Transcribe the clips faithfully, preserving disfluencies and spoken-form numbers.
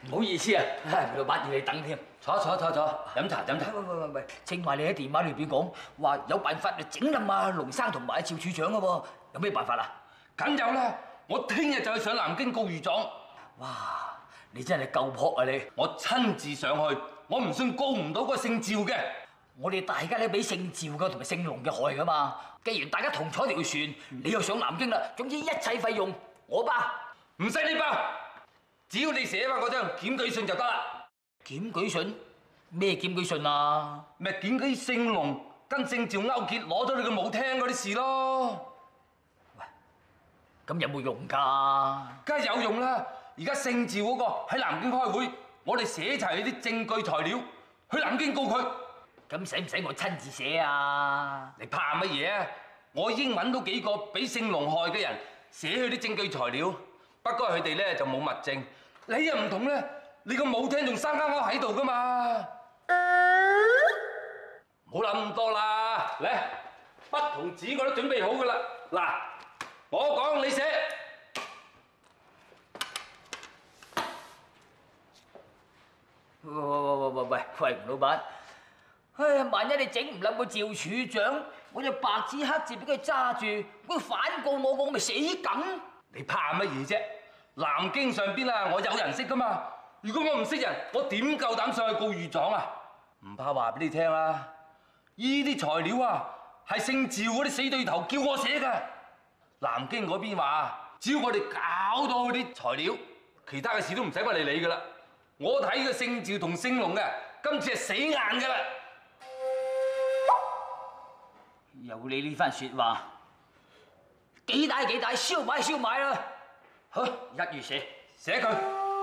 唔好意思啊，老闆要你等添。 坐坐坐坐，飲茶飲茶。 喂喂喂喂，正話你喺電話裏邊講話有辦法整冧阿龍生同埋阿趙處長嘅喎，有咩辦法啊？ 梗有啦，我聽日就去上南京告御狀。 哇！你真係夠撲啊你！ 我親自上去，我唔信告唔到嗰個姓趙嘅。 我哋大家都俾姓趙嘅同埋姓龍嘅害噶嘛。既然大家同坐條船，你又上南京啦，總之一切費用我包， 唔使你包，只要你寫翻嗰張檢舉信就得啦。 檢舉信？咩檢舉信啊？ 咪檢舉姓龍跟姓趙勾結攞咗你個舞廳嗰啲事咯。 喂，咁有冇用㗎？ 梗係有用啦！而家姓趙嗰個喺南京開會，我哋寫齊啲證據材料去南京告佢。 咁使唔使我親自寫啊？ 你怕乜嘢啊？我已經揾到幾個俾姓龍害嘅人寫佢啲證據材料，不過佢哋咧就冇物證。你又唔同咧，你個舞廳仲生間屋喺度噶嘛？唔好諗咁多啦，嚟，筆同紙我都準備好噶啦。嗱，我講你寫。 喂喂喂喂喂喂，吳老闆，唉，萬一你整唔冧個趙處長，我就白紙黑字俾佢揸住，佢反告我，我咪死梗。 你怕乜嘢啫？南京上邊啊，我有人識噶嘛。如果我唔識人，我點夠膽上去告御狀啊？唔怕話俾你聽啦，依啲材料啊，係姓趙嗰啲死對頭叫我寫噶。南京嗰邊話，只要我哋搞到嗰啲材料，其他嘅事都唔使我哋理噶啦。我睇個姓趙同姓龍嘅，今次係死硬噶啦。 有你呢番説話，幾大幾大，燒買燒買啦！好，一於寫寫佢。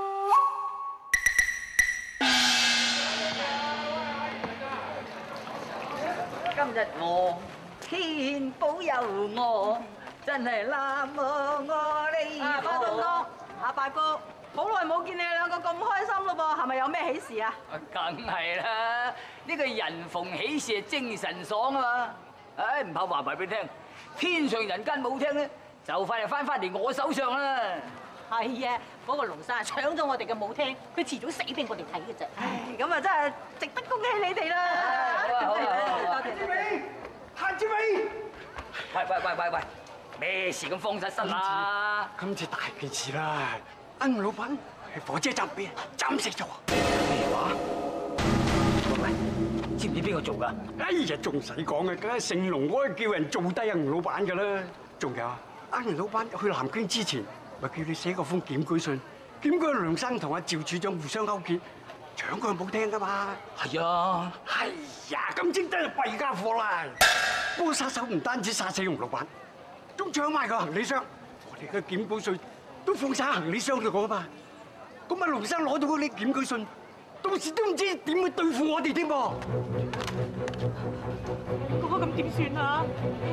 今日我天保佑我，真係南無我呢個。 阿八東東，阿八哥，好耐冇見你兩個咁開心咯噃，係咪有咩喜事啊？ 梗係啦，呢個人逢喜事係精神爽啊嘛！唉，唔怕話埋俾你聽，天上人間舞廳咧，就快就翻返嚟我手上啦！ 係啊，嗰個龍生啊搶咗我哋嘅舞廳，佢遲早死俾我哋睇嘅啫。唉，咁啊真係值得恭喜你哋啦！ 好啊好啊！ 多謝志偉，譚志偉， 喂喂喂喂喂，咩事咁慌失失啊？ 今次大件事啦！阿吳老闆喺火車站俾人斬死咗。 咩話？喂喂，知唔知邊個做㗎？ 哎呀，仲使講啊，梗係姓龍嗰個叫人做低阿吳老闆㗎啦。仲有啊，阿吳老闆去南京之前，咪叫你寫個封檢舉信，檢舉梁生同阿趙處長互相勾結，搶佢舞廳㗎嘛。 係啊。 哎呀，咁真真係弊家伙啦！嗰個殺手唔單止殺死吳老闆，仲搶埋個行李箱。我哋嘅檢舉信都放晒行李箱度㗎嘛。咁阿龍生攞到嗰啲檢舉信，到時都唔知點去對付我哋添噃。 嗰個咁點算啊？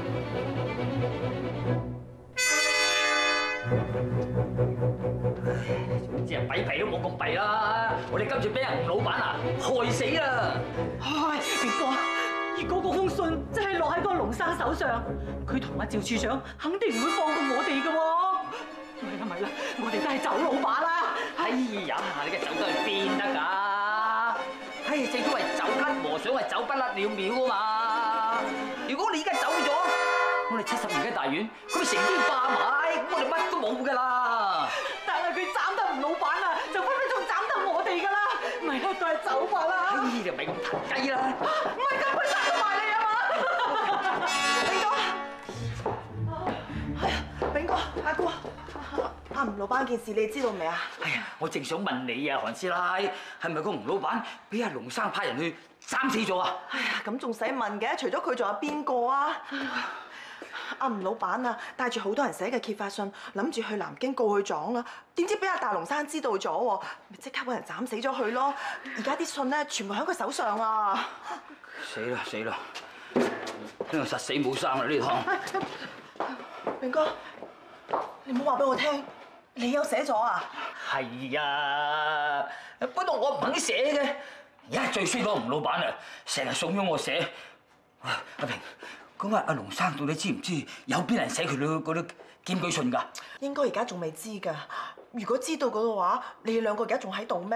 總之係弊弊都冇咁弊啦！我哋今次俾人吳老闆啊害死啦！ 唉，明哥，如果嗰封信真係落喺嗰個龍生手上，佢同阿趙處長肯定唔會放過我哋㗎喎。咪啦咪啦，我哋都係走老把啦！ 哎呀，你嘅走都去邊得㗎？唉，正所謂走甩和尚係走不甩了廟啊嘛！如果你而家走咗，我哋七十年嘅大院，佢成天霸埋，咁我哋乜都冇㗎啦！ 但係佢斬得吳老闆啊，就分分鐘斬得我哋㗎啦！咪啦，都係走法啦！ 哎，就咪咁騰雞啦！ 唔係咁，佢殺得埋你啊嘛！炳哥，哎呀，炳哥，阿哥，阿吳老闆件事你知道未啊？ 哎呀，我正想問你啊，韓師奶，係咪個吳老闆俾阿龍生派人去斬死咗啊？ 哎呀，咁仲使問嘅？除咗佢，仲有邊個啊？阿吳老闆啊，帶住好多人寫嘅揭發信，諗住去南京告佢狀啊。點知俾阿大龍生知道咗，咪即刻揾人斬死咗佢咯。而家啲信咧，全部喺佢手上啊！ 死啦死啦！呢個實死冇生啦呢趟。 炳哥，你唔好話俾我聽，你有寫咗啊？ 係啊，不過我唔肯寫嘅。而家最衰嗰個吳老闆啊，成日慫恿我寫。阿平，咁啊，阿龍生到底知唔知有邊人寫佢嗰嗰啲檢舉信㗎？ 應該而家仲未知㗎。如果知道嘅話，你哋兩個而家仲喺度咩？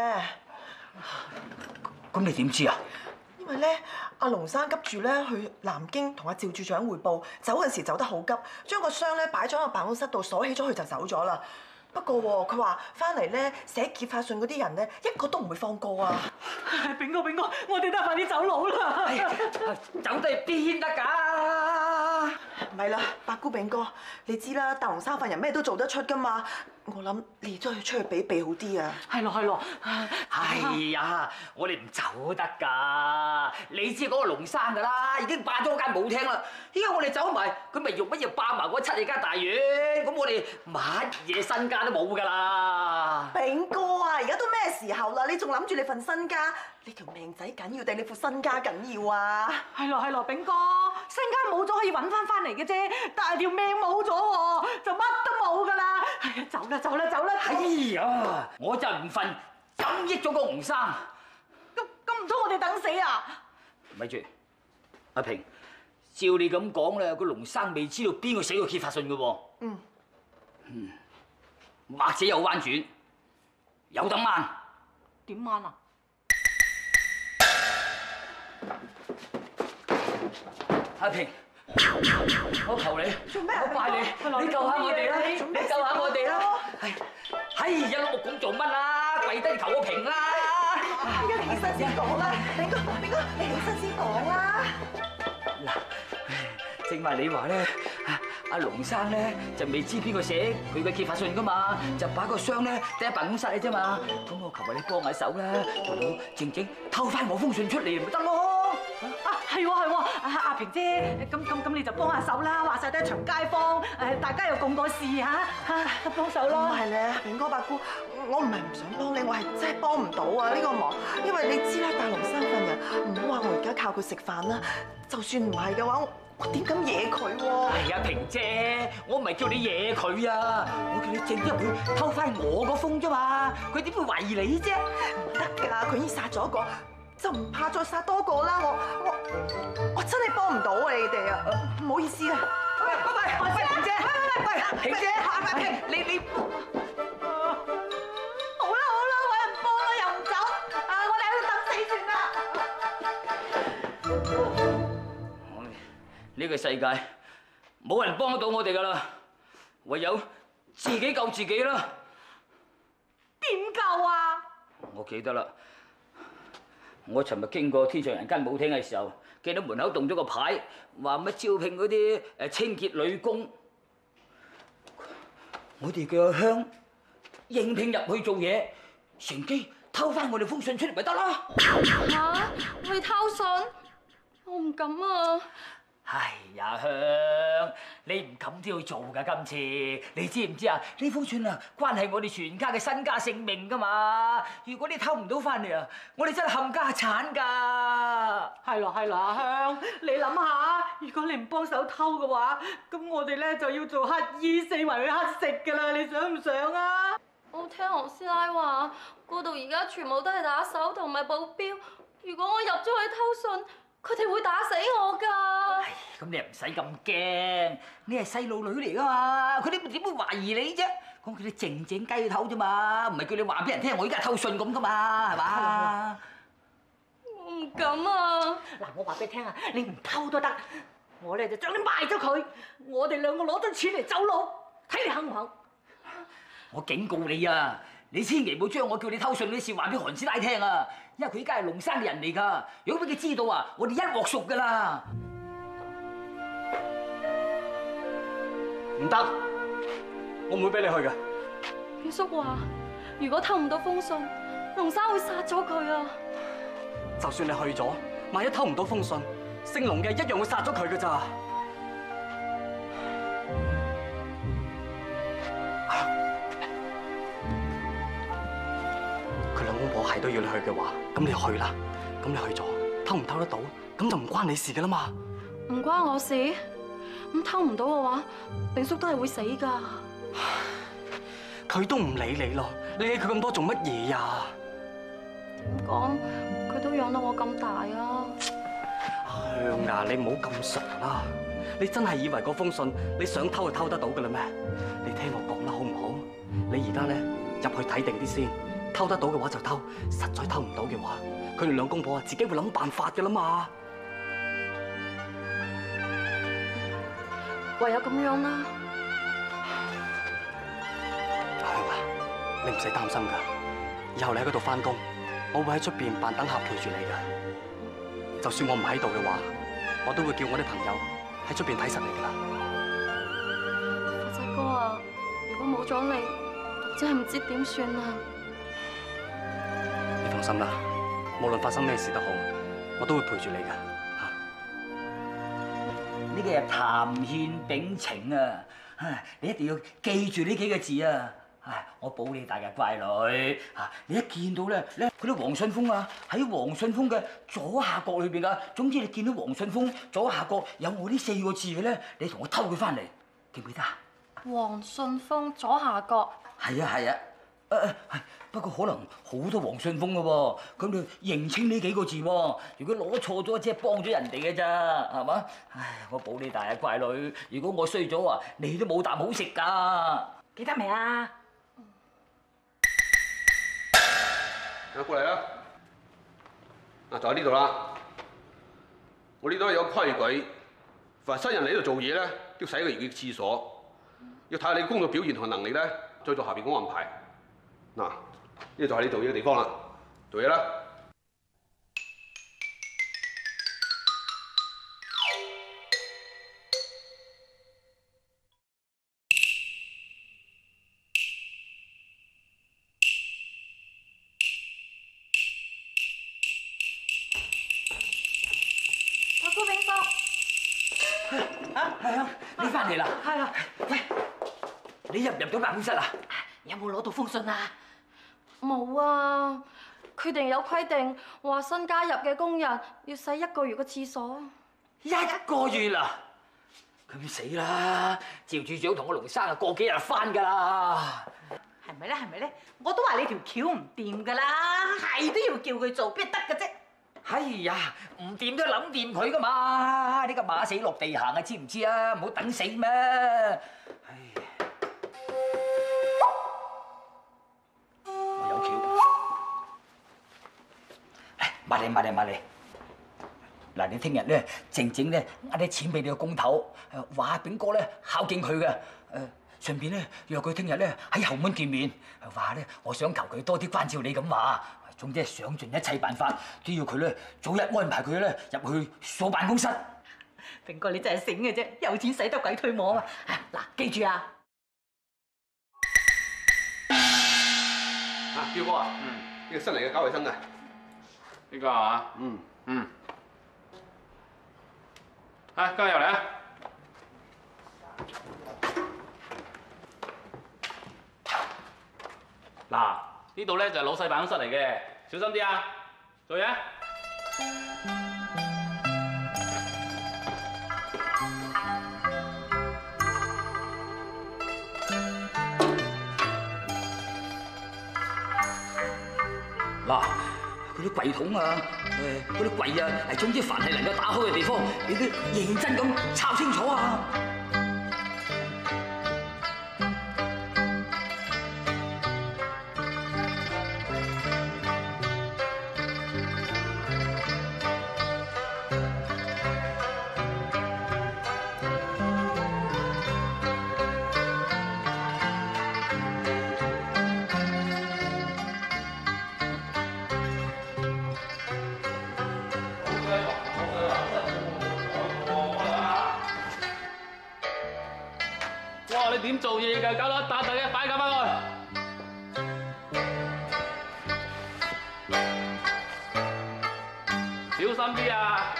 咁你點知啊？ 因為咧，阿龍生急住咧去南京同阿趙處長匯報，走嗰陣時走得好急，將個箱咧擺咗喺個辦公室度鎖起咗，佢就走咗啦。不過喎，佢話翻嚟咧寫揭發信嗰啲人咧，一個都唔會放過啊！ 炳哥，炳哥，我哋都係快啲走佬啦！ 走到去邊得㗎？ 唔係啦，八姑炳哥，你知啦，大龍生份人咩都做得出㗎嘛。我諗你都係出去比比好啲啊！ 係咯，係咯。 哎呀，我哋唔走得㗎！你知嗰個龍生㗎啦，已經霸咗間舞廳啦。依家我哋走埋，佢咪用乜嘢霸埋嗰七廿間大院？咁我哋乜嘢身家都冇㗎啦！ 炳哥啊，而家都咩時候啦？你仲諗住你份身家？你條命仔緊要定你副身家緊要啊？ 係咯，係咯，炳哥，身家冇咗可以揾翻翻嚟嘅啫，但係條命冇咗喎，就乜都冇㗎啦！係啊，走啦，走啦，走啦！ 哎呀，我就唔瞓，怎益咗個龍生？ 咁咁唔通我哋等死啊？ 咪住，阿平，照你咁講咧，個龍生未知道邊個寫個揭發信嘅喎。 嗯。 嗯。或者有彎轉，有得掹。 點掹啊？ 阿平，我求你， 做咩？ 我拜你，你救下我哋啦！你救下我哋啦！係，係一碌木咁做乜啦？跪低求個平啦！ 而家你起身先講啦，炳哥，炳哥，你起身先講啦。 嗱，正話你話咧，阿龍生咧就未知邊個寫佢嘅揭發信噶嘛，就擺個箱咧喺辦公室嘅啫嘛。咁我求下你幫下手啦，做到靜靜偷翻我封信出嚟咪得咯。 啊，係喎係喎，阿阿平姐，咁咁咁你就幫下手啦，話晒都係一場街坊，誒大家又共過事嚇，嚇幫手唔啦。 係咧，炳哥八姑，我唔係唔想幫你，我係真係幫唔到啊呢個忙，因為你知啦，大龍生份人，唔好話我而家靠佢食飯啦，就算唔係嘅話，我我點敢惹佢喎？ 係啊，平姐，我唔係叫你惹佢啊，我叫你靜入去偷翻我個封啫嘛，佢點會懷疑你啫？ 唔得㗎，佢已經殺咗一個，就唔怕再殺多個啦！我我我真係幫唔到啊！你哋啊，唔好意思啊。 喂喂喂，喂平姐，喂喂平姐， 喂你你好啦好啦，揾人幫啦又唔走，啊我哋喺度等死算啦。 呢個世界冇人幫到我哋㗎啦，唯有自己救自己啦。 點救啊？ 我記得啦。我尋日經過天上人間舞廳嘅時候，見到門口動咗個牌，話乜招聘嗰啲誒清潔女工。我哋嘅鄉應聘入去做嘢，乘機偷翻我哋封信出嚟咪得啦。 嚇！去偷信？我唔敢啊！ 哎呀，香，你唔敢都要做㗎今次，你知唔知啊？呢封信啊，關係我哋全家嘅身家性命㗎嘛！如果你偷唔到翻嚟啊，我哋真係冚家產㗎！ 係咯係咯，阿香，你諗下，如果你唔幫手偷嘅話，咁我哋咧就要做乞衣，四圍去乞食㗎啦！你想唔想啊？ 我聽何師奶話，嗰度而家全部都係打手同埋保鏢，如果我入咗去偷信，佢哋會打死我㗎！ 咁你又唔使咁驚，你係細路女嚟㗎嘛，佢哋點會懷疑你啫？講佢哋靜靜雞頭啫嘛，唔係叫你話俾人聽我依家偷信咁㗎嘛，係嘛？ 我唔敢啊！ 嗱，我話俾你聽啊，你唔偷都得，我咧就將你賣咗佢，我哋兩個攞咗錢嚟走佬，睇你肯唔肯？ 我警告你啊！你千祈唔好將我叫你偷信嗰啲事話俾韓師奶聽啊！因為佢依家係龍生嘅人嚟㗎，如果俾佢知道啊，我哋一鑊熟㗎啦！ 唔得，我唔會俾你去嘅。 表叔話：如果偷唔到封信，龍生會殺咗佢啊！ 就算你去咗，萬一偷唔到封信，姓龍嘅一樣會殺咗佢㗎咋。佢兩公婆係都要你去嘅話，咁你去啦。咁你去咗，偷唔偷得到，咁就唔關你事㗎啦嘛。 唔關我事，咁偷唔到嘅話，炳叔都係會死㗎。 佢都唔理你咯，你理佢咁多做乜嘢呀？ 點講？佢都養到我咁大啊！ 香啊，你唔好咁傻啦！ 你真係以為嗰封信你想偷就偷得到㗎啦咩？你聽我講啦，好唔好？你而家咧入去睇定啲先，偷得到嘅話就偷，實在偷唔到嘅話，佢哋兩公婆啊自己會諗辦法㗎啦嘛。 唯有咁樣啦。 香啊，你唔使擔心㗎，以後你喺嗰度返工，我會喺出邊扮等客陪住你㗎。就算我唔喺度嘅話，我都會叫我啲朋友喺出邊睇實你㗎啦。 發仔哥啊，如果冇咗你，我真係唔知點算啊！ 你放心啦，無論發生咩事都好，我都會陪住你㗎。 呢個係談獻秉情啊！唉，你一定要記住呢幾個字啊！唉，我保你大嘅乖女啊！你一見到咧，咧嗰啲黃信封啊，喺黃信封嘅左下角裏邊啊。總之你見到黃信封左下角有我呢四個字嘅咧，你同我偷佢翻嚟，記唔記得啊？ 黃信封左下角。係啊係啊，誒誒係。不過可能好多黃信封嘅喎，咁你認清呢幾個字喎。如果攞錯咗，只係幫咗人哋嘅咋，係嘛？唉，我保你大啊，乖女！如果我衰咗啊，你都冇啖好食㗎。 記得未啊？ 啊，過嚟啦！啊，就喺呢度啦。我呢度有規矩，凡新人嚟呢度做嘢咧，都要洗個熱嘅廁所，要睇下你工作表現同能力咧，再做下邊嗰個安排。嗱。呢就係你做嘢嘅地方啦，做嘢啦！ 阿姑炳叔， 啊，係啊，你翻嚟啦？ 係啊， 喂，你入唔入到辦公室啊？ 有冇攞到封信啊？ 冇啊！佢哋有規定，話新加入嘅工人要洗一個月嘅廁所。 一個月啦，咁死啦！趙處長同我龍生啊，過幾日翻㗎啦。 係咪咧？係咪咧？我都話你條橋唔掂㗎啦，係都要叫佢做，邊得嘅啫？ 哎呀，唔掂都諗掂佢㗎嘛！呢個馬死落地行啊，知唔知啊？唔好等死咩？唉。買嚟買嚟買嚟！嗱，你聽日咧靜靜咧呃啲錢俾你個工頭，話炳哥咧孝敬佢嘅，誒順便咧約佢聽日咧喺後門見面，話咧我想求佢多啲關照你咁話，總之係想盡一切辦法都要佢咧早日安排佢咧入去鎖辦公室。 炳哥你真係醒嘅啫，有錢使得鬼推磨啊！嗱，記住啊！ 啊，彪哥啊，嗯，呢個新嚟嘅搞衞生嘅。 呢個係嘛？ 嗯嗯。啊，今日入嚟啊！嗱，呢度咧就係老細辦公室嚟嘅，小心啲啊！做嘢。 嗱。嗰啲櫃桶啊，誒嗰啲櫃啊，係總之凡係能夠打開嘅地方，你都認真咁抄清楚啊！ 哇！你點做嘢㗎？搞到一笪笪嘅，快啲搞翻去！小心啲啊！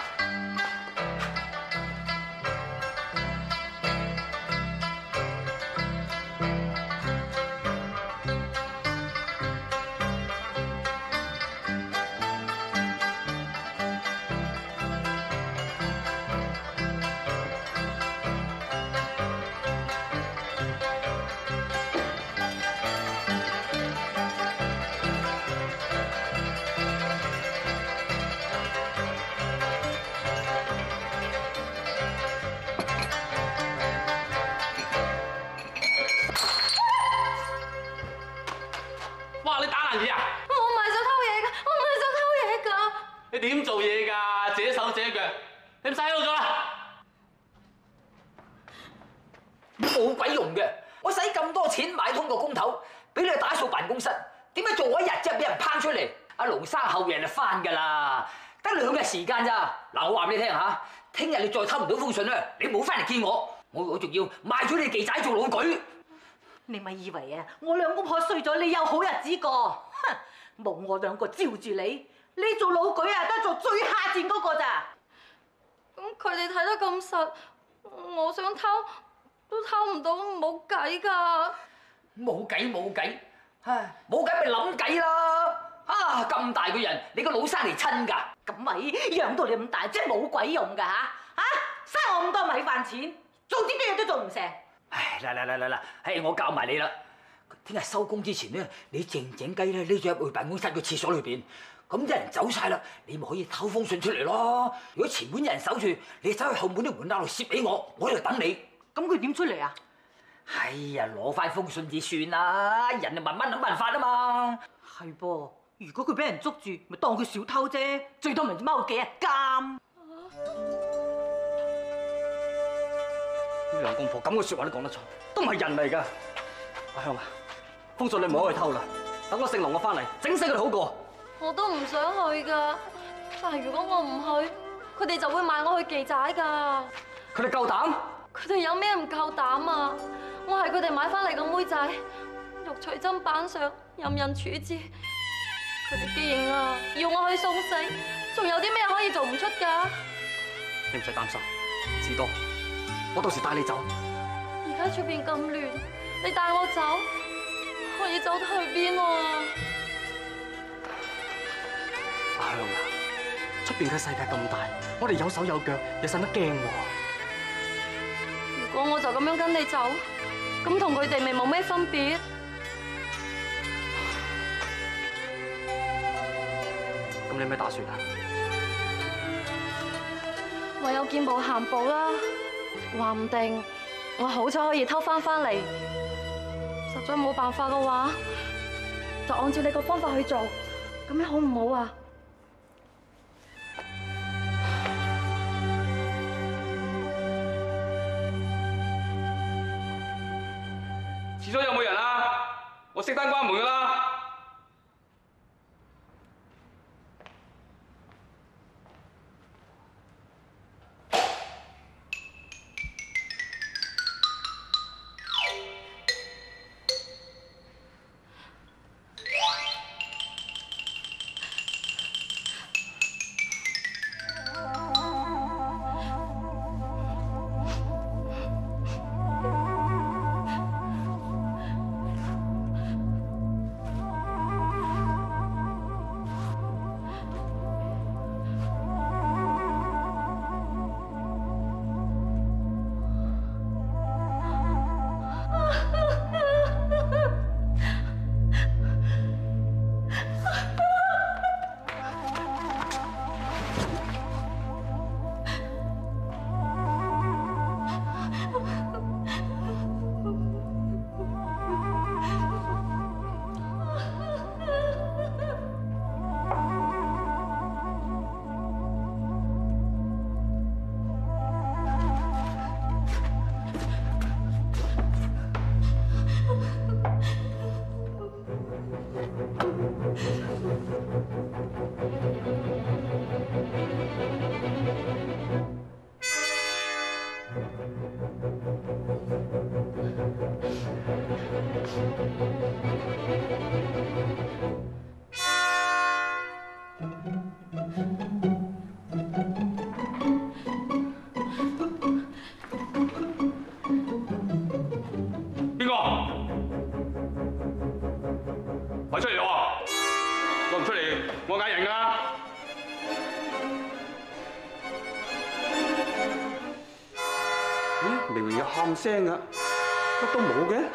生意啊？ 我唔係想偷嘢㗎，我唔係想偷嘢㗎。 你點做嘢㗎？自己手自己腳，你唔使喺度做啦。 冇鬼用嘅，我使咁多錢買通個工頭，俾你去打掃辦公室，點解做一日啫，俾人拋出嚟？阿龍生後日就翻㗎啦，得兩日時間咋？嗱，我話俾你聽嚇，聽日你再偷唔到封信咧，你冇翻嚟見我，我我仲要賣咗你記仔做老舉。 你咪以為啊，我兩公婆衰咗，你有好日子過？哼，冇我兩個照住你，你做老舉啊，都係做最下賤嗰個咋？ 咁佢哋睇得咁實，我想偷都偷唔到，冇計㗎。 冇計冇計，唉，冇計咪諗計啦！啊，咁大個人，你個老生嚟親㗎？ 咁咪養到你咁大，即係冇鬼用㗎嚇！嚇，嘥我咁多米飯錢，做啲咩嘢都做唔成。 唉，嚟嚟嚟嚟嚟，唉，我教埋你啦。聽日收工之前咧，你靜靜雞咧匿咗入去辦公室個廁所裏邊，咁啲人走晒啦，你咪可以偷封信出嚟咯。如果前門有人守住，你走去後門啲門罅度攝俾我，我喺度等你。 咁佢點出嚟啊？ 哎呀，攞翻封信至算啦，人就慢慢諗辦法啊嘛。 係噃，如果佢俾人捉住，咪當佢小偷啫，最多咪踎幾日監。 呢兩公婆咁嘅説話都講得出，都唔係人嚟㗎。阿香啊，封信你唔好去偷啦，等我姓龍我翻嚟整死佢哋好過。 我都唔想去㗎，但係如果我唔去，佢哋就會賣我去記仔㗎。 佢哋夠膽？ 佢哋有咩唔夠膽啊？我係佢哋買翻嚟嘅妹仔，肉隨砧板上，任人處置。佢哋既然啊要我去送死，仲有啲咩可以做唔出㗎？ 你唔使擔心，至多我到時帶你走。 而家出邊咁亂，你帶我走，可以走得去邊啊？ 阿香啊，出邊嘅世界咁大，我哋有手有腳，你使乜驚喎？ 如果我就咁樣跟你走，咁同佢哋咪冇咩分別？ 咁你有咩打算啊？ 唯有見步行步啦，話唔定我好彩可以偷翻翻嚟。實在冇辦法嘅話，就按照你個方法去做，咁樣好唔好啊？ 廁所有冇人啊？我熄燈關門㗎啦。邊個？快出嚟咯！再唔出嚟，我嗌人㗎！咦，明明有喊聲㗎，乜都冇嘅。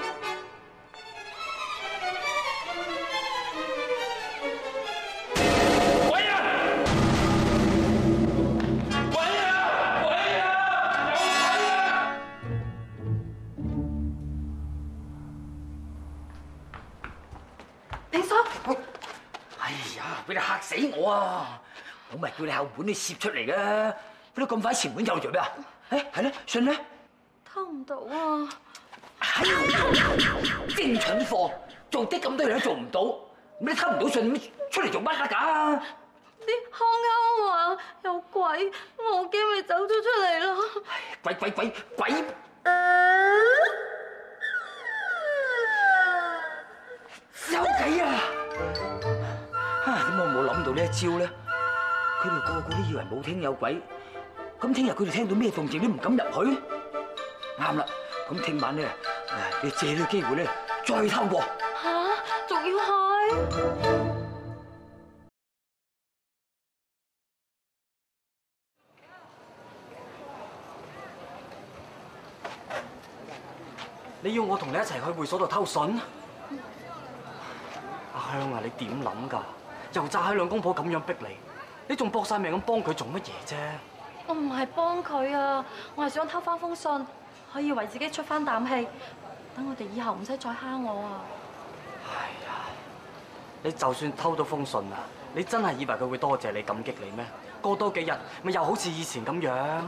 平叔， 哎呀，俾你嚇死我啊！我咪叫你後門你攝出嚟嘅，俾你咁快前門又做咩啊？誒，係咧，信咧？ 偷唔到啊！ 精蠢貨，做啲咁多嘢都做唔到，咁你偷唔到信，出嚟做乜啊？㗎？ 啲康啱話有鬼，我驚你走咗出嚟啦！ 鬼鬼鬼鬼！有計啊！啊，點解我冇諗到呢一招咧？佢哋個個都以為冇聽有鬼，咁聽日佢哋聽到咩動靜都唔敢入去。啱啦，咁聽晚咧，誒，你借呢個機會咧，再偷過。 吓，仲要係？ 你要我同你一齊去會所度偷信？阿香啊，你點諗㗎？又詐喺兩公婆咁樣逼你，你仲搏晒命咁幫佢做乜嘢啫？ 我唔係幫佢啊，我係想偷翻封信，可以為自己出翻啖氣，等我哋以後唔使再蝦我啊！ 哎呀，你就算偷到封信啊，你真係以為佢會多謝你感激你咩？過多幾日咪又好似以前咁樣。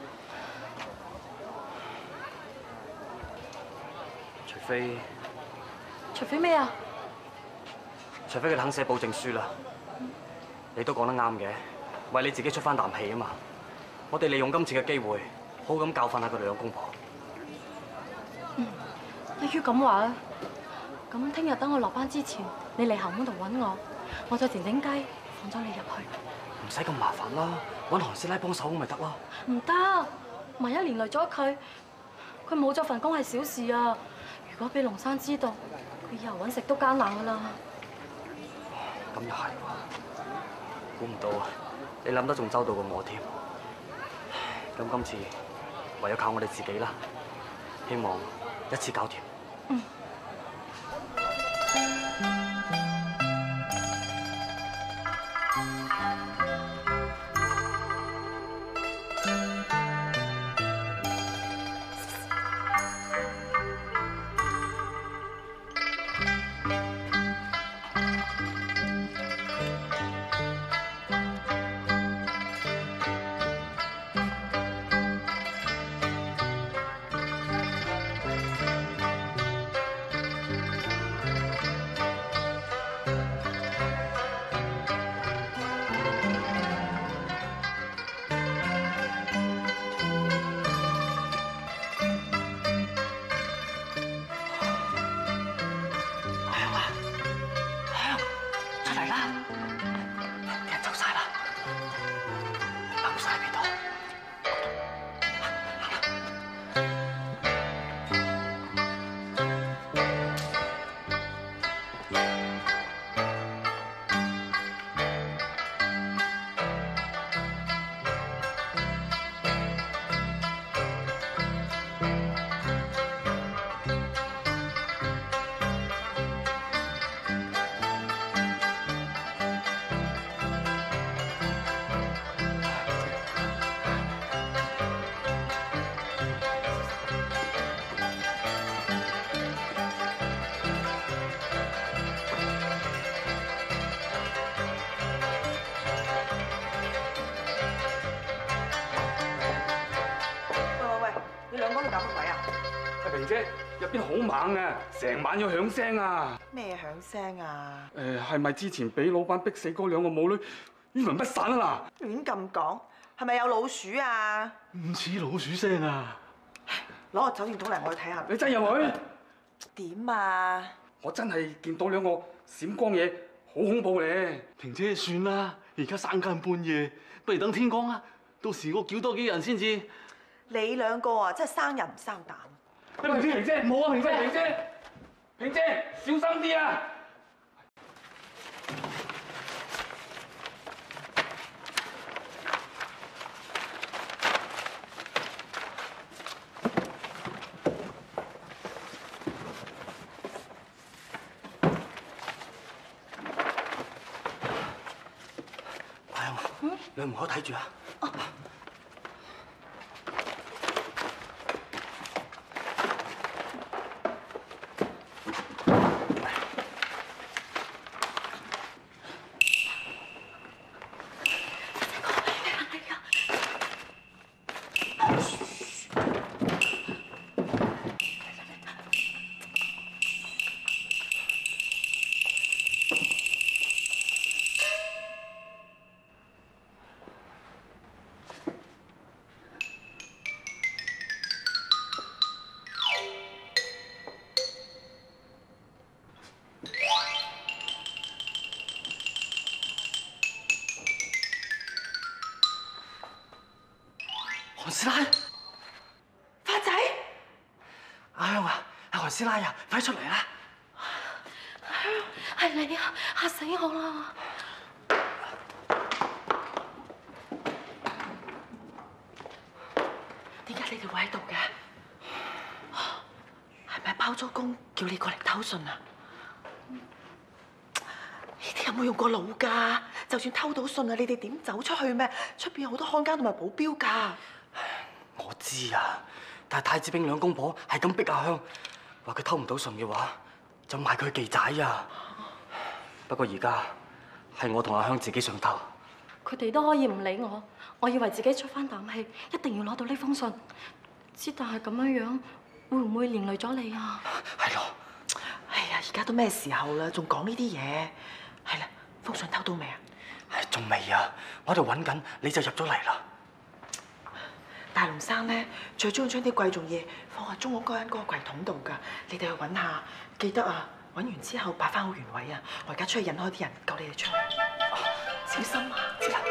除非， 除非咩啊？ 除非佢肯寫保證書啦。你都講得啱嘅，為你自己出翻啖氣啊嘛。我哋利用今次嘅機會，好咁教訓下佢哋兩公婆。 嗯，一於咁話啦。咁聽日等我落班之前，你嚟後門度揾我，我再靜靜雞放咗你入去。 唔使咁麻煩啦，揾韓師奶幫手咁咪得咯。 唔得，萬一連累咗佢，佢冇咗份工係小事啊。如果俾龍山知道，佢以後揾食都艱難噶啦。 咁又係喎，估唔到啊！你諗得仲周到過我添。咁今次唯有靠我哋自己啦，希望一次搞掂。嗯。 萍姐，入邊好猛啊！成晚要響聲啊！ 咩響聲啊？ 誒，係咪之前俾老闆逼死嗰兩個母女冤魂不散啊？嗱， 亂咁講，係咪有老鼠啊？ 唔似老鼠聲啊！ 攞個手電筒嚟，我去睇下。 你真入去？ 點啊？ 我真係見到兩個閃光嘢，好恐怖咧！ 萍姐算啦，而家三更半夜，不如等天光啊！到時我叫多幾人先至。 你兩個啊，真係生人唔生膽。 萍姐，萍姐，唔好啊！萍姐，萍姐，萍姐，小心啲啊！ 係啊，你唔好睇住啊！ 韓師奶， 發仔， 阿香啊，阿韓師奶啊，快出嚟啦！ 係你啊！嚇死我啦！ 點解你哋會喺度嘅？係咪包咗工叫你過嚟偷信啊？你哋有冇用過腦㗎？就算偷到信啊，你哋點走出去咩？出邊有好多看更同埋保鏢㗎。 我知啊，但係太子炳兩公婆係咁逼阿香，話佢偷唔到信嘅話，就賣佢記仔啊！不過而家係我同阿香自己上頭， 佢哋都可以唔理我，我以為自己出翻啖氣，一定要攞到呢封信。之但係咁樣樣，會唔會連累咗你啊？ 係咯。 哎呀，而家都咩時候啦，仲講呢啲嘢？係啦，封信偷到未啊？ 係仲未啊！我喺度揾緊，你就入咗嚟啦。 大龍生咧，最中意將啲貴重嘢放喺中屋嗰間嗰個櫃桶度㗎。你哋去揾下，記得啊！揾完之後擺翻好原位啊！我而家出去引開啲人，救你哋出去。小心啊！知啦。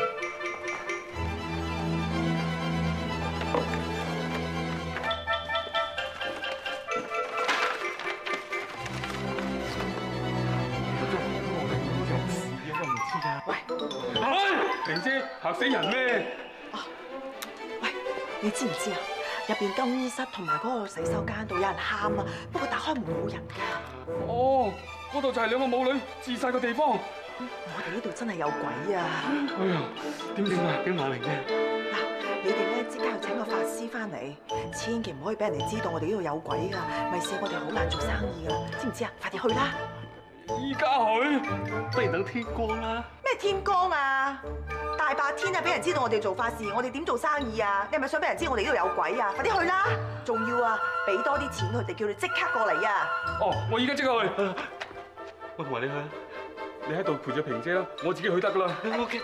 喂， 唉，平姐嚇死人咩？ 喂，你知唔知啊？入邊更衣室同埋嗰個洗手間度有人喊啊，不過打開門冇人㗎。 哦，嗰度就係兩個母女自殺嘅地方。 我哋呢度真係有鬼啊！ 哎呀，點點啊？點啊，平姐？ 嗱，你哋咧即刻去請個法師翻嚟，千祈唔可以俾人哋知道我哋呢度有鬼㗎，咪試我哋好難做生意㗎，知唔知啊？快啲去啦！ 依家去， 不如等天光啦。 咩天光啊？大白天啊，俾人知道我哋做法事，我哋點做生意啊？你係咪想俾人知我哋呢度有鬼啊？快啲去啦！仲要啊，俾多啲錢佢哋，叫你即刻過嚟啊！ 哦，我而家即刻去。 我同埋你去啊。 你喺度陪住平姐啦，我自己去得噶啦。 O K。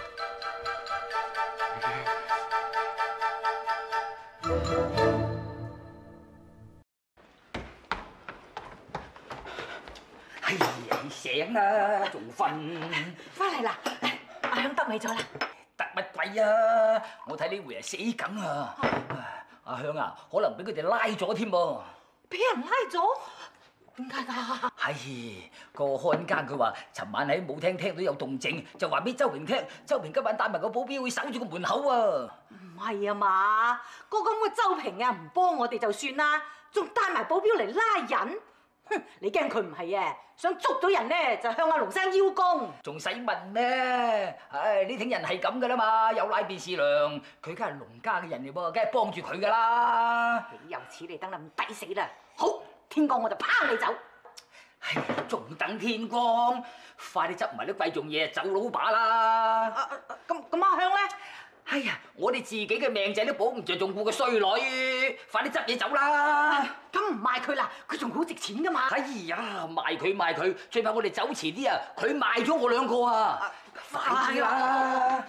哎呀，醒啦，仲瞓？ 翻嚟啦，阿香得未咗啦？ 得乜鬼啊！我睇呢回係死梗啊！阿香啊，可能俾佢哋拉咗添噃。 俾人拉咗？點解㗎？ 係個看更佢話，尋晚喺舞廳聽到有動靜，就話俾周平聽。周平今晚帶埋個保鏢會守住個門口啊！ 唔係啊嘛，個咁嘅周平啊，唔幫我哋就算啦，仲帶埋保鏢嚟拉人。哼！你驚佢唔係啊？想捉到人咧，就向阿龍生邀功。 仲使問咩？唉，呢挺人係咁噶啦嘛，有奶便是娘。佢梗係農家嘅人嚟噃，梗係幫住佢噶啦。 你由此嚟等啦，唔抵死啦！好，天光我就拋你走。 唉，仲等天光？快啲執埋啲貴重嘢走佬把啦！ 咁咁阿香咧？ 哎呀，我哋自己嘅命仔都保唔住，仲顧個衰女，快啲執嘢走啦！ 咁唔賣佢啦，佢仲好值錢噶嘛！ 哎呀，賣佢賣佢，最怕我哋走遲啲啊！佢賣咗我兩個啊！快啲啦！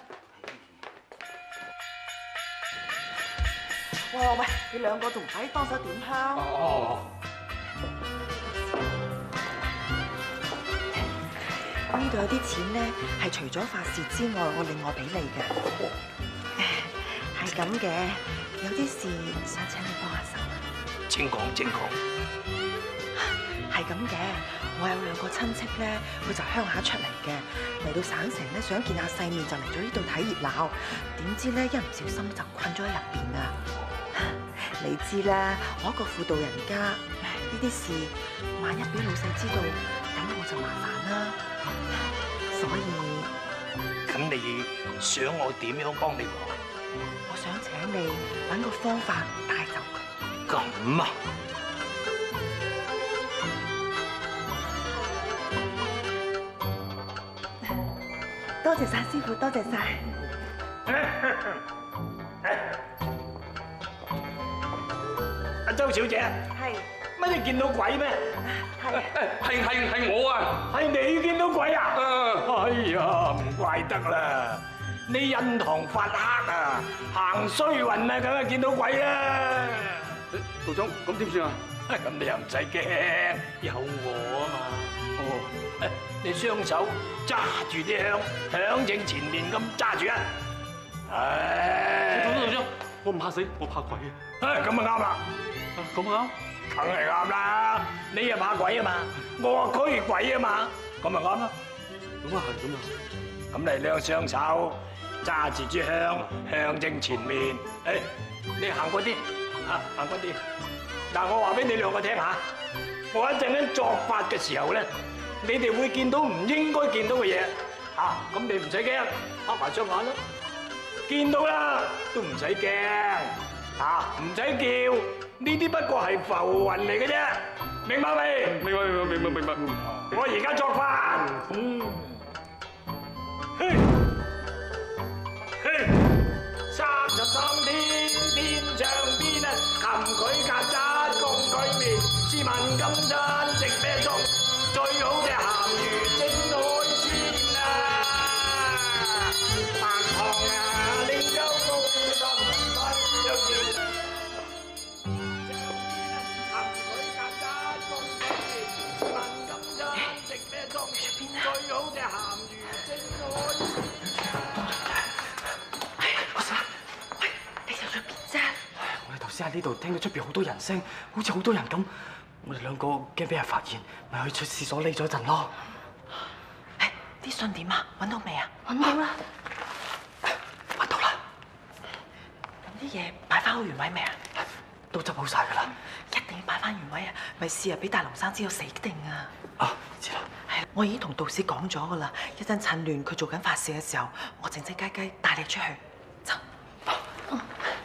哇喂，你兩個仲唔快啲幫手點香？ 哦。 呢度有啲錢咧，係除咗法事之外，我另外俾你嘅。係咁嘅，有啲事想請你幫下手啊。 請講，請講。 係咁嘅，我有兩個親戚咧，佢就鄉下出嚟嘅，嚟到省城咧，想見下世面，就嚟咗呢度睇熱鬧。點知咧，一唔小心就困咗喺入邊啊！你知啦，我一個婦道人家，呢啲事萬一俾老細知道，咁我就麻煩啦。所以， 咁你想我點樣幫你？ 我想請你揾個方法帶走佢。 咁啊！ 多謝晒師傅，多謝晒。 阿周小姐， 係乜你見到鬼咩？ 係係係係我啊！ 係你見到鬼啊？ 啊！ 哎呀，唔怪得啦！你印堂發黑啊，行衰運啊，梗係見到鬼啦！ 道長，咁點算啊？ 咁你又唔使驚，有我啊嘛！哦，你雙手揸住啲香，響正前面咁揸住啊！唉， 道長。 我唔怕死，我怕鬼啊！ 唉，咁啊啱啦， 咁啊梗係啱啦。你又怕鬼啊嘛，我啊驅鬼啊嘛，咁咪啱啦。 咁啊係，咁啊。 咁你兩雙手揸住支香，向正前面。誒，你行過啲，嚇行過啲。嗱，我話俾你兩個聽下，我一陣間作法嘅時候咧，你哋會見到唔應該見到嘅嘢。嚇，咁你唔使驚，黑埋雙眼啦。見到啦，都唔使驚，嚇唔使叫，呢啲不過係浮雲嚟嘅啫，明白未？ 明白，明白，明白，明白。 我而家作法，嗯，嘿，嘿，三十三天天上邊啊，擒佢曱甴，共佢滅，試問今餐食咩餸？最好隻鹹魚蒸海鮮啊！白糖啊，拎鳩高心粉又甜。擒佢曱甴，共佢滅，試問今餐食咩餸？最好隻鹹魚蒸海鮮啊！ 唉，阿 Sir，喂，你又去邊啫？唉，我哋頭先喺呢度聽到出邊好多人聲，好似好多人咁。我哋兩個驚俾人發現，咪去出廁所匿咗一陣咯。 誒，啲信點啊？揾到未啊？ 揾到啦， 揾到啦。 咁啲嘢擺翻好原位未啊？ 都執好晒噶啦。 一定要擺翻原位啊！咪試啊，俾大龍生知道死定啊！ 啊，知啦。 係，我已經同道士講咗噶啦，一陣趁亂佢做緊法事嘅時候，我靜靜雞雞帶你出去。走。嗯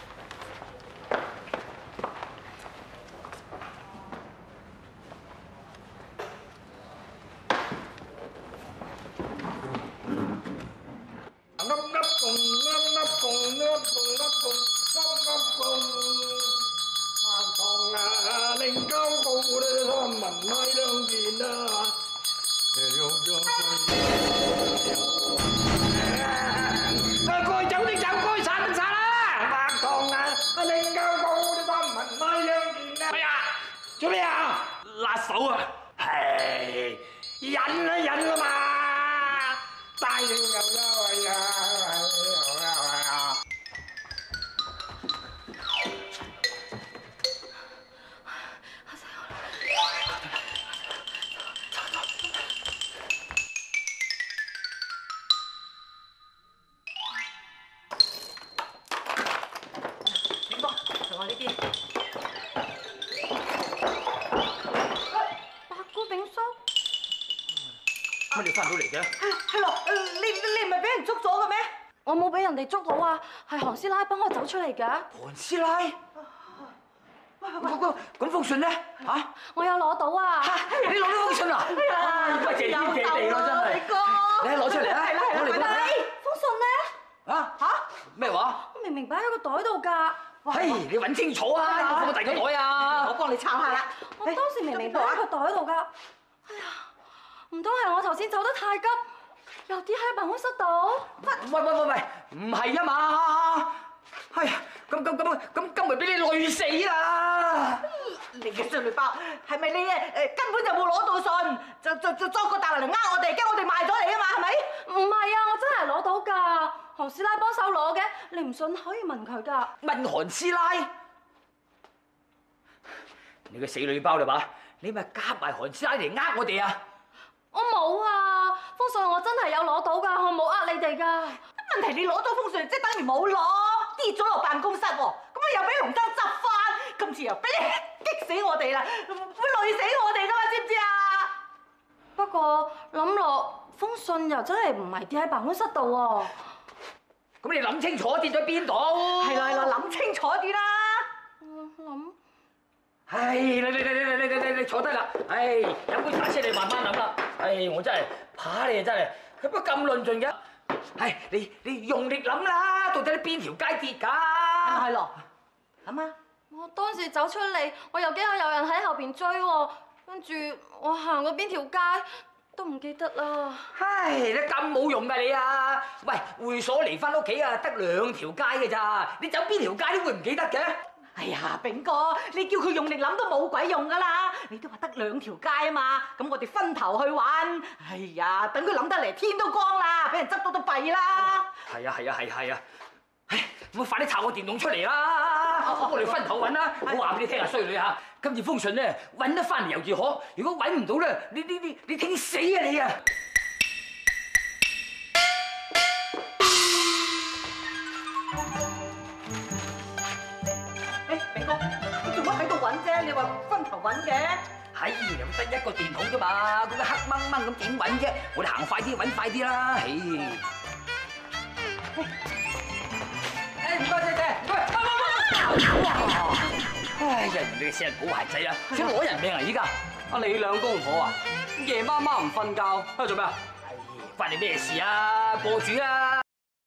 該走的走，該殺的殺啦！白糖啊，令夠高啲新聞咪兩件啊！哎呀，做咩啊？ 辣手啊！ 係忍啦忍啦嘛，大條又優呀！ 乜你翻到嚟嘅？ 係咯，你你唔係俾人捉咗嘅咩？ 我冇俾人哋捉到啊，係韓師奶幫我走出嚟㗎。 韓師奶，咁咁封信咧嚇？ 我有攞到啊！ 你攞呢封信啊？乜謝天謝地咯，真係！你攞出嚟啊！我嚟幫你。 封信咧？ 啊嚇？咩話？ 我明明擺喺個袋度㗎。 嘿，你揾清楚啊！有冇放第二個袋啊？ 我幫你抄下啦。 我當時明明擺喺個袋度㗎。哎呀！唔通係我頭先走得太急，又跌喺辦公室度？ 喂喂喂喂，唔係啊嘛！哎呀，咁咁咁咁今日俾你累死啦！ 你嘅信裏包係咪你誒誒根本就冇攞到信，就就就裝個大話嚟呃我哋，驚我哋賣咗你啊嘛？係咪？ 唔係啊，我真係攞到㗎，韓師奶幫手攞嘅，你唔信可以問佢㗎。 問韓師奶，你個死女包啦吧？你咪夾埋韓師奶嚟呃我哋啊！ 我冇啊，封信我真係有攞到㗎，我冇呃你哋㗎。 問題你攞咗封信，即係等於冇攞，跌咗落辦公室喎，咁啊又俾龍生執翻，今次又俾你激死我哋啦，會累死我哋㗎嘛，知唔知啊？ 不過諗落封信又真係唔係跌喺辦公室度喎。 咁你諗清楚跌咗邊度？ 係啦係啦，諗清楚啲啦。 嗯，諗。 唉，你你你你你你你你坐低啦！唉，飲杯茶先，你慢慢諗啦。唉，我真係怕你啊，真係，佢乜咁論盡嘅？唉，你你用力諗啦，到底你邊條街跌㗎？ 係咯，諗啊！ 我當時走出嚟，我又驚有人喺後邊追喎，跟住我行過邊條街都唔記得啦。 唉，你咁冇用㗎你啊！喂，會所離翻屋企啊，得兩條街㗎咋？你走邊條街都會唔記得嘅？ 哎呀，炳哥，你叫佢用力諗都冇鬼用㗎啦！你都話得兩條街啊嘛，咁我哋分頭去玩。哎呀，等佢諗得嚟天都光啦，俾人執到都弊啦。 係啊係啊係係啊！唉， 咁快啲抄個電筒出嚟啦！我哋分頭揾啦。我話俾你聽啊，衰女嚇，今次封信咧揾得翻嚟猶自可，如果揾唔到咧，你你你你聽死啊你啊！ 誒，明哥，你做乜喺度揾啫？你話分頭揾嘅？ 係，咁得一個電筒啫嘛，嗰個黑掹掹咁點揾啫？我哋行快啲，揾快啲啦！唉，誒唔該姐姐，唔該，唉呀，人哋嘅死人好壞仔啊，想攞人命啊依家！ 啊，你兩公婆啊，夜媽媽唔瞓覺，喺度做咩啊？ 唉，關你咩事啊？過主啊！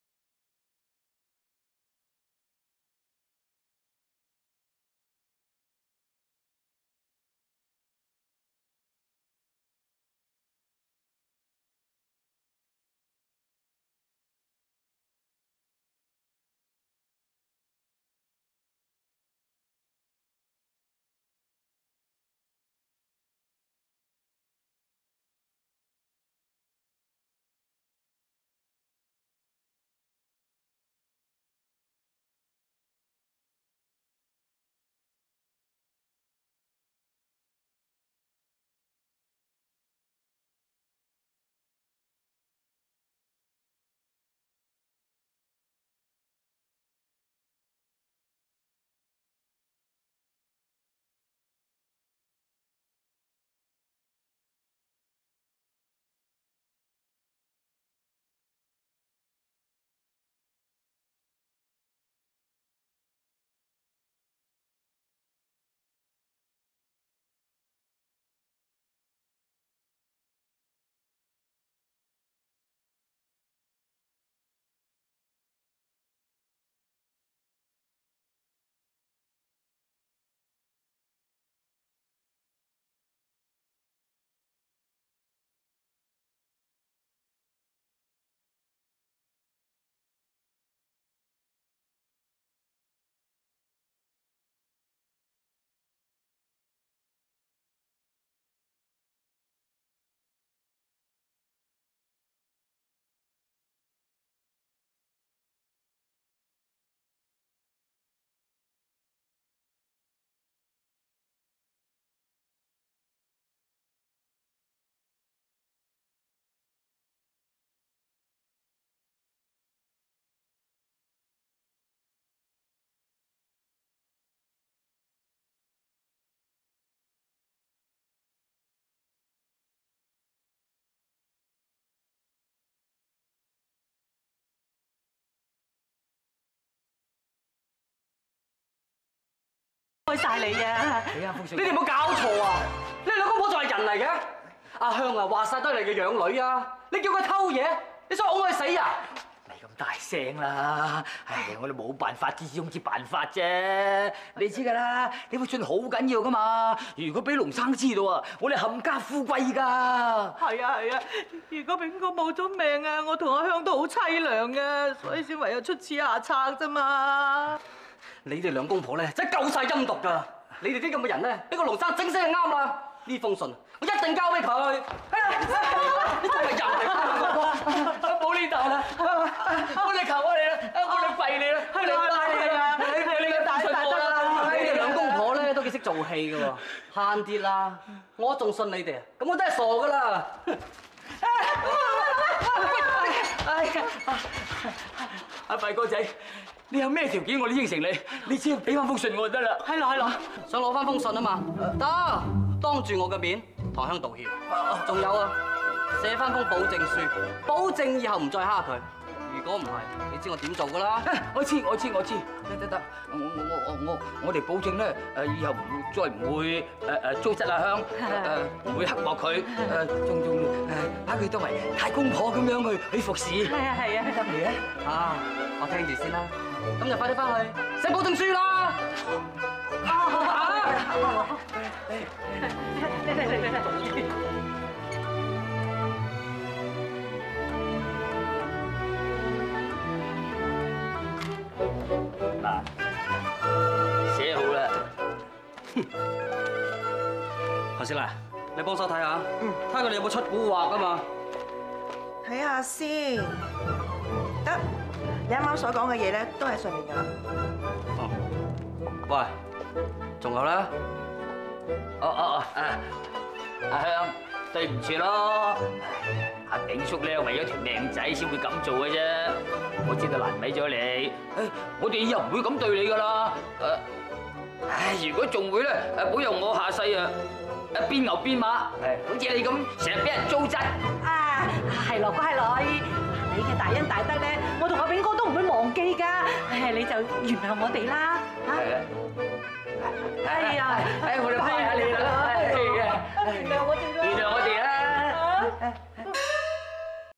開晒你啊！ 你啊，封信， 你哋有冇搞錯啊？你兩公婆仲係人嚟嘅？阿香啊，話晒都係你嘅養女啊！你叫佢偷嘢，你想㧬佢死啊？ 咪咁大聲啦！唉，我哋冇辦法之中之辦法啫。你知㗎啦，呢封信好緊要㗎嘛。如果俾龍生知道啊，我哋冚家富貴㗎。係啊係啊，如果炳哥冇咗命啊，我同阿香都好凄涼啊，所以先唯有出此下策啫嘛。 你哋兩公婆咧真係夠晒陰毒㗎！你哋啲咁嘅人咧，俾個龍生整死就啱啦！呢封信我一定交俾佢。你真係人嚟㗎！冇呢度啦！我哋求下你啦！我哋跪你啦！我哋拜你啦！你你大大得啦！你哋兩公婆咧都幾識做戲㗎喎，慳啲啦！我仲信你哋啊！咁我真係傻㗎啦！ 哎呀，阿輝哥仔，你有咩條件我都應承你，你只要俾翻封信我就得啦。 係啦係啦，想攞翻封信啊嘛，得，當住我嘅面同香道歉。仲有啊，寫翻封保證書，保證以後唔再蝦佢。如果唔係，你知我點做噶啦？ 我知我知我知，得得得，我我我我我我哋保證咧，誒以後唔會再唔會誒誒糟質阿香，誒唔會刻薄佢，誒仲仲誒把佢當為太公婆咁樣去去服侍。 係啊係啊， 得未啊？ 啊，我聽住先啦，咁就快啲翻去寫保證書啦！ 嚟嚟嚟嚟！ 嗱，寫好啦。 何師奶，你幫手睇下，睇下佢哋有冇出蠱惑㗎嘛？ 睇下先，得你啱啱所講嘅嘢咧，都喺上面㗎啦。 喂，仲有咧？ 哦哦哦，啊，阿香，對唔住咯，阿炳叔咧為咗條命仔先會咁做嘅啫。我知道難為咗你，誒，我哋以後唔會咁對你噶啦。誒，唉，如果仲會咧，誒，保佑我下世啊，誒，變牛變馬，誒，好似你咁成日俾人糟質。 啊，係咯，乖女，你嘅大恩大德咧，我同阿炳哥都唔會忘記㗎。誒，你就原諒我哋啦，嚇。哎呀， 哎，我哋拜下你啦， 原諒我